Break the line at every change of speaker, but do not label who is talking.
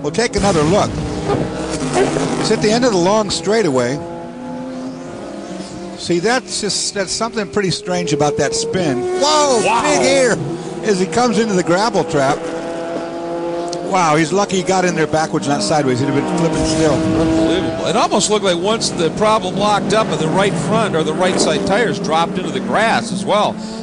We'll take another look. It's at the end of the long straightaway. See, that's something pretty strange about that spin. Whoa, wow. Big air as he comes into the gravel trap. Wow, he's lucky he got in there backwards, not sideways. He'd have been flipping still.
Unbelievable. It almost looked like once the problem locked up and the right front or the right side tires dropped into the grass as well.